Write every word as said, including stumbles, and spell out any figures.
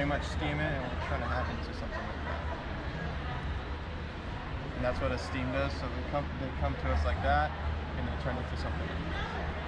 pretty much scheme it, and we're trying to have into something like that. And that's what a steam does. So they come, they come to us like that, and they turn into something.